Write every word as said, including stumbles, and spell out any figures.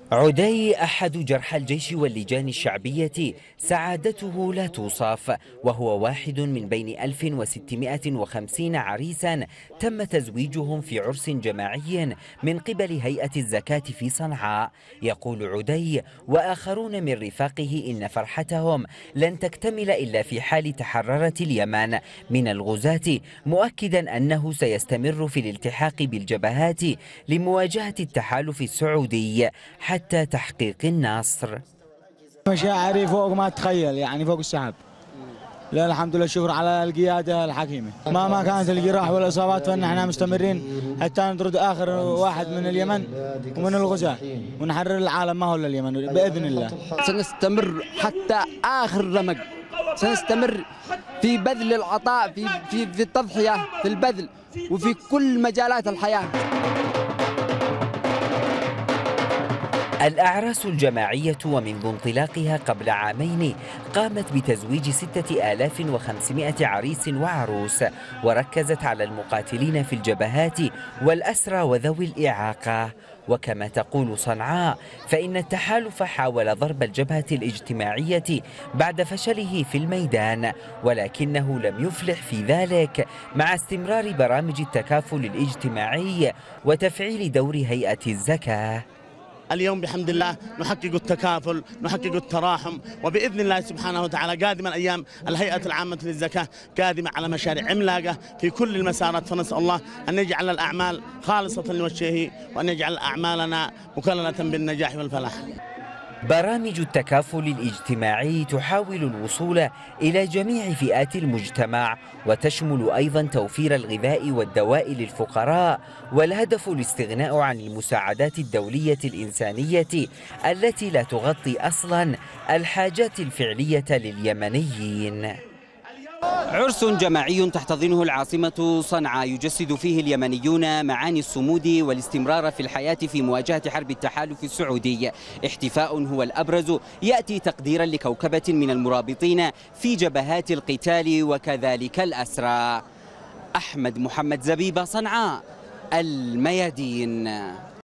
عدي أحد جرحى الجيش واللجان الشعبية سعادته لا توصف، وهو واحد من بين ألف وستمائة وخمسين عريسا تم تزويجهم في عرس جماعي من قبل هيئة الزكاة في صنعاء. يقول عدي وآخرون من رفاقه إن فرحتهم لن تكتمل إلا في حال تحررت اليمن من الغزاة، مؤكدا أنه سيستمر في الالتحاق بالجبهات لمواجهة التحالف السعودي حتى تحقيق النصر. مشاعري فوق ما تتخيل، يعني فوق السحاب. لا الحمد لله، شكر على القيادة الحكيمة. ما ما كانت الجراح والإصابات فنحن مستمرين حتى نطرد آخر واحد من اليمن ومن الغزاة ونحرر العالم، ما هو إلا اليمن بإذن الله. سنستمر حتى آخر رمق، سنستمر في بذل العطاء، في في في التضحية، في البذل وفي كل مجالات الحياة. الأعراس الجماعية ومنذ انطلاقها قبل عامين قامت بتزويج ستة آلاف وخمسمائة عريس وعروس، وركزت على المقاتلين في الجبهات والأسرى وذوي الإعاقة. وكما تقول صنعاء فإن التحالف حاول ضرب الجبهة الاجتماعية بعد فشله في الميدان، ولكنه لم يفلح في ذلك مع استمرار برامج التكافل الاجتماعي وتفعيل دور هيئة الزكاة. اليوم بحمد الله نحقق التكافل، نحقق التراحم، وبإذن الله سبحانه وتعالى قادما أيام الهيئة العامة للزكاة قادمة على مشاريع عملاقة في كل المسارات، فنسأل الله أن يجعل الأعمال خالصة لوجهه وأن يجعل أعمالنا مكللة بالنجاح والفلاح. برامج التكافل الاجتماعي تحاول الوصول إلى جميع فئات المجتمع، وتشمل أيضا توفير الغذاء والدواء للفقراء، والهدف الاستغناء عن المساعدات الدولية الإنسانية التي لا تغطي أصلا الحاجات الفعلية لليمنيين. عرس جماعي تحتضنه العاصمة صنعاء يجسد فيه اليمنيون معاني الصمود والاستمرار في الحياة في مواجهة حرب التحالف السعودي. احتفاء هو الأبرز يأتي تقديرا لكوكبة من المرابطين في جبهات القتال وكذلك الأسرى. أحمد محمد زبيبة، صنعاء، الميادين.